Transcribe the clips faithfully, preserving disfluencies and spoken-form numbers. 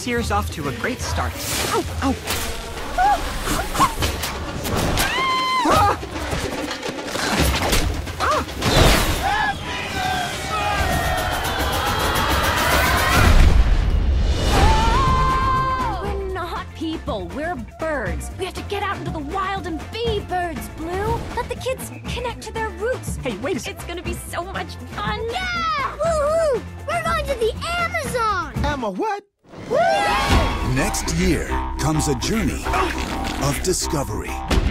This year's off to a great start. Ow! Ow! We're not people, we're birds. We have to get out into the wild and be birds, Blue. Let the kids connect to their roots. Hey, wait a second. It's gonna be so much fun. Yeah! Woohoo! We're going to the Amazon! Emma, what? Next year comes a journey of discovery.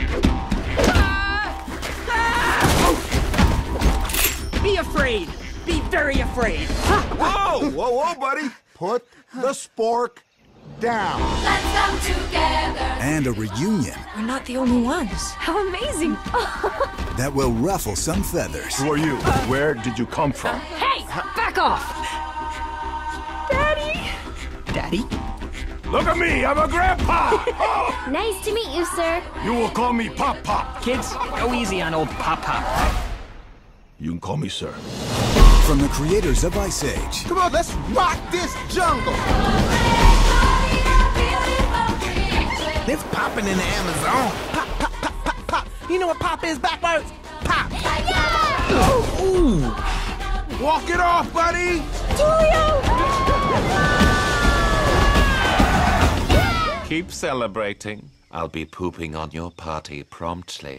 Be afraid. Be very afraid. Whoa, whoa, whoa, buddy. Put the spork down. Let's come together. And a reunion We're not the only ones. How amazing. that will ruffle some feathers. Who are you? Where did you come from? Hey, back off. Daddy. Daddy? Look at me, I'm a grandpa! Oh, Nice to meet you, sir. you will call me Pop Pop. Kids, go easy on old Pop Pop. You can call me sir. From the creators of Ice Age, Come on, let's rock this jungle. It's popping in the Amazon. Pop, pop, pop, pop, pop. You know what pop is backwards? Pop. Ooh. Walk it off, buddy. Keep celebrating. I'll be pooping on your party promptly.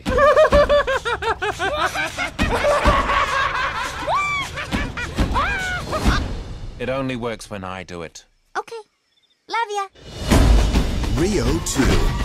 It only works when I do it. Okay. Love ya. Rio two.